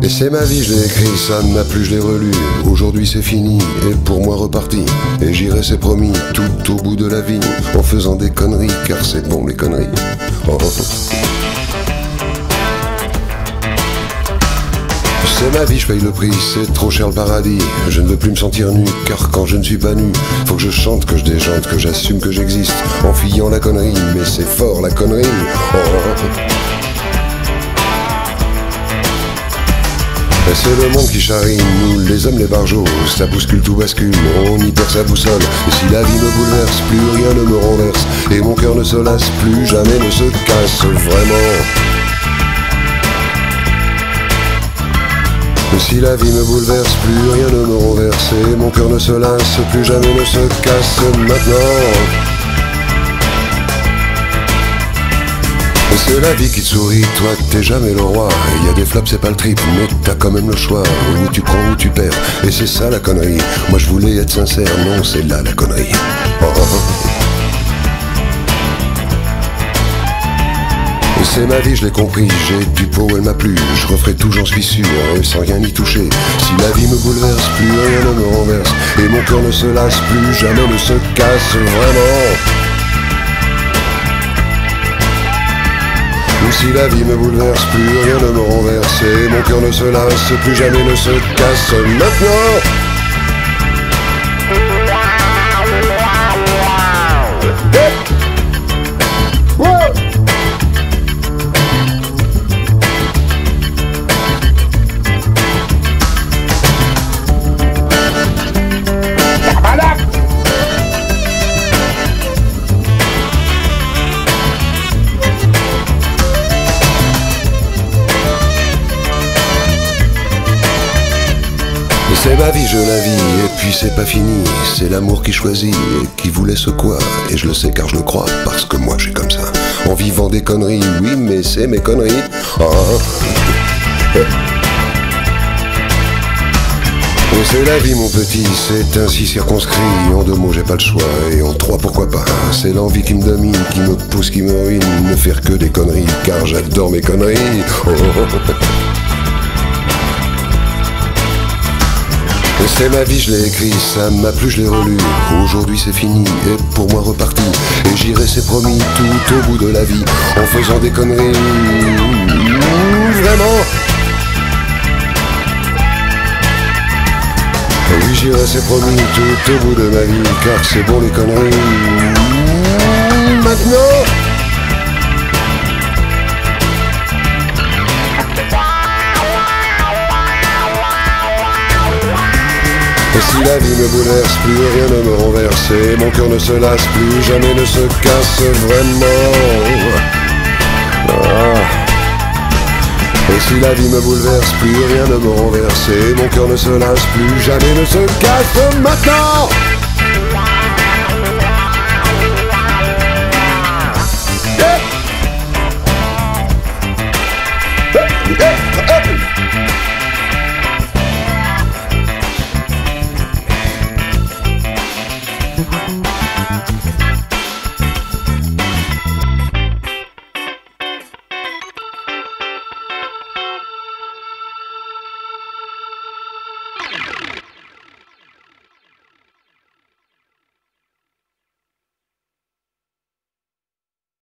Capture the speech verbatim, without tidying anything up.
Et c'est ma vie, je l'ai écrit, ça ne m'a plu, je l'ai relu. Aujourd'hui c'est fini, et pour moi reparti. Et j'irai, c'est promis, tout au bout de la vie, en faisant des conneries, car c'est bon les conneries. Oh, oh. C'est ma vie, je paye le prix, c'est trop cher le paradis. Je ne veux plus me sentir nu, car quand je ne suis pas nu, faut que je chante, que je déjante, que j'assume que j'existe, en fuyant la connerie, mais c'est fort la connerie. Oh, oh. C'est le monde qui charrie, nous les hommes les barjots, ça bouscule, tout bascule, on y perd sa boussole. Et si la vie me bouleverse, plus rien ne me renverse, et mon cœur ne se lasse, plus jamais ne se casse, vraiment. Et si la vie me bouleverse, plus rien ne me renverse, et mon cœur ne se lasse, plus jamais ne se casse, maintenant. C'est la vie qui te sourit, toi t'es jamais le roi. Il y a des flops, c'est pas le trip, mais t'as quand même le choix. Ou tu prends ou tu perds, et c'est ça la connerie. Moi je voulais être sincère, non c'est là la connerie. Oh, oh, oh. C'est ma vie, je l'ai compris, j'ai du pot, elle m'a plu. Je referai tout, j'en suis sûr, et sans rien y toucher. Si la vie me bouleverse, plus rien ne me renverse, et mon cœur ne se lasse, plus jamais ne se casse, vraiment. Si la vie me bouleverse, plus rien ne me renverse, et mon cœur ne se lasse, plus jamais ne se casse, maintenant. C'est ma vie, je la vis, et puis c'est pas fini. C'est l'amour qui choisit, et qui vous laisse quoi. Et je le sais car je le crois, parce que moi j'ai comme ça. En vivant des conneries, oui, mais c'est mes conneries. Oh. C'est la vie mon petit, c'est ainsi circonscrit. En deux mots j'ai pas le choix, et en trois pourquoi pas. C'est l'envie qui me domine, qui me pousse, qui me ruine. Ne faire que des conneries, car j'adore mes conneries. Oh. C'est ma vie, je l'ai écrit, ça m'a plu, je l'ai relu. Aujourd'hui c'est fini, et pour moi reparti. Et j'irai, c'est promis, tout au bout de la vie, en faisant des conneries. Vraiment. Oui, j'irai, c'est promis, tout au bout de ma vie, car c'est bon les conneries. Maintenant. Et si la vie me bouleverse, plus rien ne me renverse, et mon cœur ne se lasse, plus jamais ne se casse, vraiment. Ah. Et si la vie me bouleverse, plus rien ne me renverse, et mon cœur ne se lasse, plus jamais ne se casse, maintenant.